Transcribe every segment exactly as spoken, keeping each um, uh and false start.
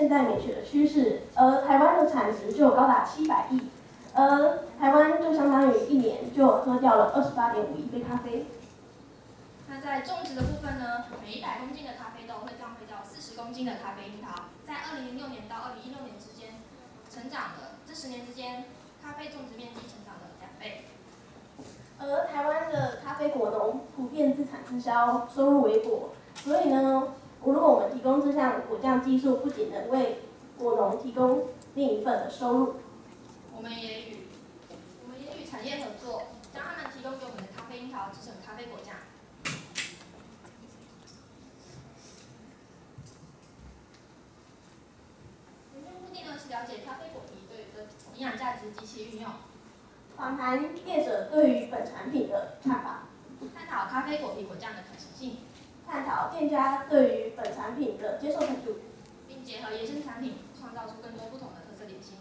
现在免税的趋势，而台湾的产值就高达七百亿，而台湾就相当于一年就喝掉了二十八点五亿杯咖啡。 那在种植的部分呢，每一百公斤的咖啡豆会浪费掉四十公斤的咖啡樱桃，在二零零六年到二零一六年之间成长了，这十年之间，咖啡种植面积成长了两倍。 而台湾的咖啡果农普遍自产自销，收入为果，所以呢，如果我们提供这项果酱技术，不仅能为果农提供另一份的收入， 我们也与我们也与产业合作，将他们提供给我们的咖啡樱桃制成咖啡果酱。研究目的呢是了解咖啡果皮对于的营养价值及其运用， 访谈业者对于本产品的看法， 探讨咖啡果皮果酱的可行性， 探讨店家对于本产品的接受程度， 并结合延伸产品，创造出更多不同的特色点心。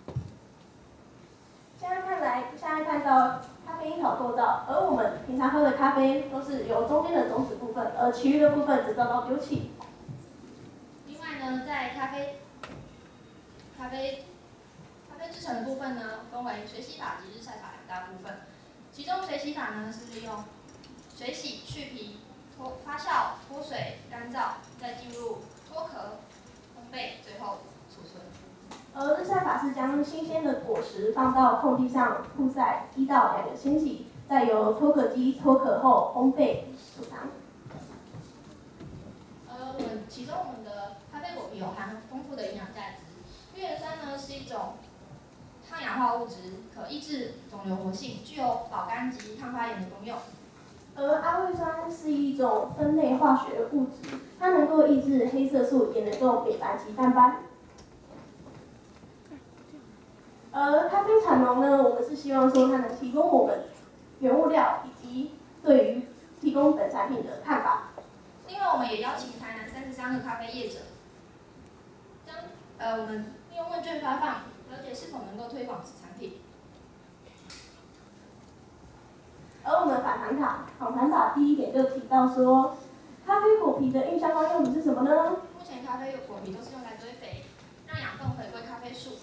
现在看来，现在看到咖啡樱桃构造，而我们平常喝的咖啡都是由中间的种子部分，而其余的部分只遭到丢弃。 另外呢，在咖啡咖啡咖啡制成的部分呢，分为水洗法及日晒法两大部分。其中水洗法呢是利用水洗、去皮、脱发酵、脱水、干燥，再进入脱壳、烘焙，最后储存。 而日晒法是将新鲜的果实放到空地上曝晒一到两个星期，再由脱壳机脱壳后烘焙储藏。 呃，我们其中我们的咖啡果皮有含丰富的营养价值。绿原酸呢是一种抗氧化物质，可抑制肿瘤活性，具有保肝及抗发炎的功用。 而阿魏酸是一种分类化学物质，它能够抑制黑色素，也能够美白及淡斑。而咖啡产农呢，我们是希望说它能提供我们原物料以及对于提供本产品的看法。 另外，我们也邀请台南三十三个咖啡业者，将呃我们利用问卷发放，了解是否能够推广此产品。 而我们访谈卡访谈法第一点就提到说，咖啡果皮的运相关用途是什么呢？ 目前咖啡果皮都是用来堆肥，让养分回归咖啡树。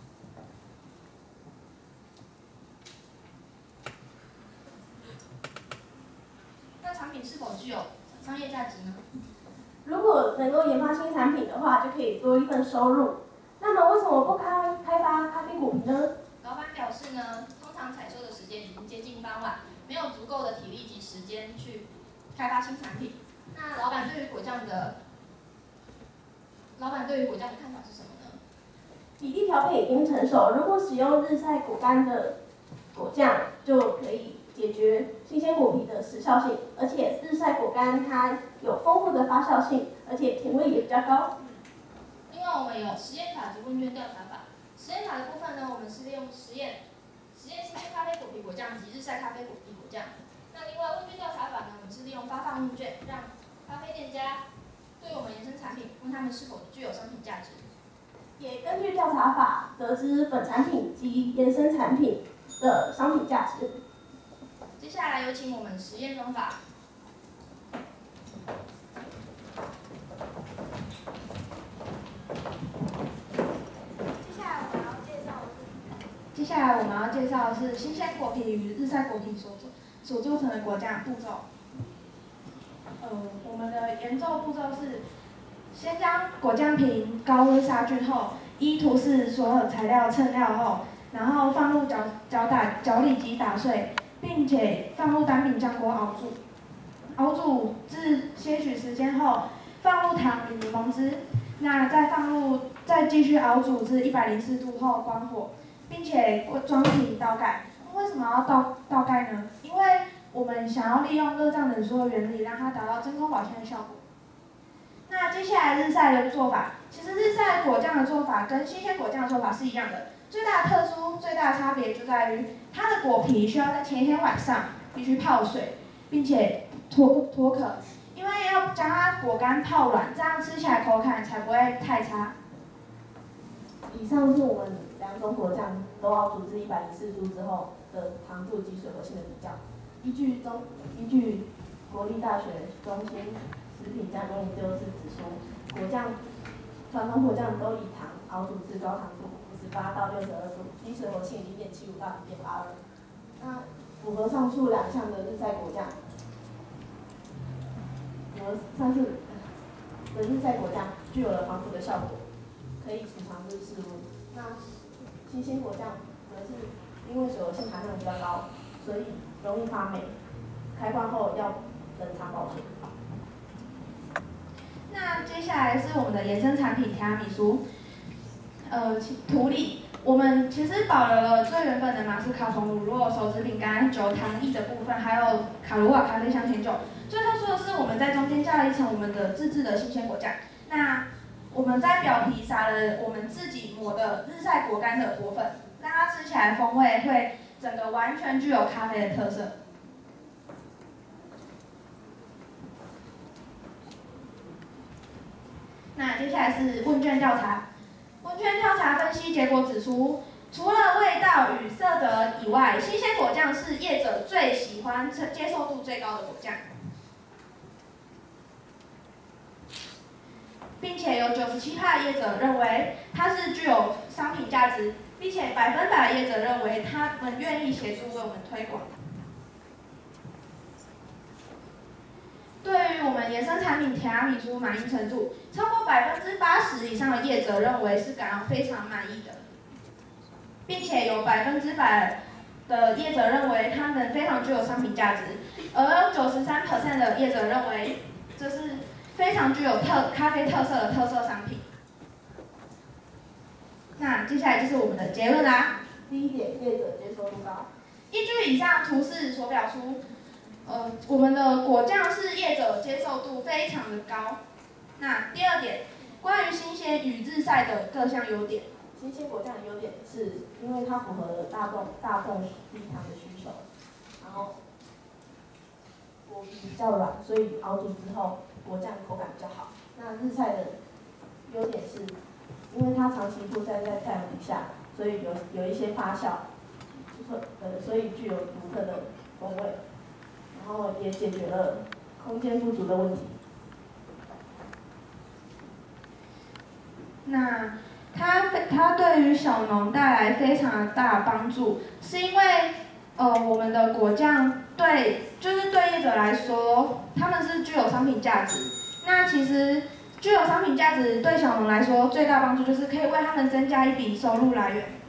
那产品是否具有商业价值呢？ 如果能够研发新产品的话，就可以多一份收入。那么为什么不开开发咖啡果皮呢？ 老板表示呢，通常采收的时间已经接近傍晚，没有足够的体力及时间去开发新产品。那老板对于果酱的，老板对于果酱的看法是什么呢？ 比例调配已经成熟，如果使用日晒果干的果酱，就可以解决新鲜果皮的时效性，而且日晒果干它有丰富的发酵性，而且甜味也比较高。 另外，我们有实验法及问卷调查法。实验法的部分呢，我们是利用实验实验新鲜咖啡果皮果酱及日晒咖啡果皮果酱。那另外问卷调查法呢，我们是利用发放问卷，让咖啡店家对我们延伸产品，问他们是否具有商品价值。 也根据调查法得知本产品及延伸产品的商品价值。 接下来有请我们实验方法。 接下来我们要介绍的是新鲜果皮与日晒果皮所做所做成的果酱步骤。呃，我们的研究步骤是：先将果酱瓶高温杀菌后，依图示所有材料称料后，然后放入搅搅打搅理机打碎，并且放入单品浆锅熬煮。熬煮至些许时间后，放入糖与柠檬汁，那再放入再继续熬煮至一百零四度后关火。并且装瓶倒盖。为什么要倒倒盖呢？因为我们想要利用热胀冷缩的原理，让它达到真空保鲜的效果。那接下来日晒的做法，其实日晒果酱的做法跟新鲜果酱的做法是一样的，最大的特殊、最大的差别就在于它的果皮需要在前一天晚上必须泡水，并且脱脱壳，因为要将它果干泡软，这样吃起来口感才不会太差。 以上是我们两种果酱都熬煮至一百零四度之后的糖度及水活性的比较。依据中依据国立大学中心食品加工研究室指出，果酱传统果酱都以糖熬煮至高糖度五十八到六十二度，低水活性零点七五到零点八二。那符合上述两项的日晒果酱，符合上述的日晒果酱具有了防腐的效果，可以储藏日事物。那新鲜果酱则是因为水活性含量比较高，所以容易发霉，开罐后要冷藏保存。 那接下来是我们的衍生产品提拉米苏，呃，图里我们其实保留了最原本的马斯卡彭乳酪、手指饼干、酒糖液的部分，还有卡鲁瓦咖啡香甜酒。最特殊的是，我们在中间加了一层我们的自制的新鲜果酱。那我们在表皮撒了我们自己磨的日晒果干的果粉，让它吃起来风味会整个完全具有咖啡的特色。那接下来是问卷调查。问卷调查分析结果指出，除了味道与色泽以外，新鲜果酱是业者最喜欢、接受度最高的果酱，并且有 百分之九十七 的业者认为它是具有商品价值，并且百分百的业者认为他们愿意协助为我们推广。对于我们衍生产品提拉米苏满意程度，超过百分之八十以上的业者认为是感到非常满意的，并且有百分之百的业者认为它们非常具有商品价值，而九十三 percent 的业者认为这是非常具有特咖啡特色的特色商品。那接下来就是我们的结论啦。 第一点，业者接受度高。 依据以上图示所表出。呃，我们的果酱是业者接受度非常的高。那第二点，关于新鲜与日晒的各项优点。 新鲜果酱的优点是因为它符合了大众大众低糖的需求，然后果皮比较软，所以熬煮之后果酱口感比较好。那日晒的优点是，因为它长期曝晒在太阳底下，所以有有一些发酵，呃，所以具有独特的风味。然后也解决了空间不足的问题。 那它它对于小农带来非常大的帮助，是因为呃我们的果酱对就是对业者来说，他们是具有商品价值。那其实具有商品价值对小农来说最大帮助就是可以为他们增加一笔收入来源。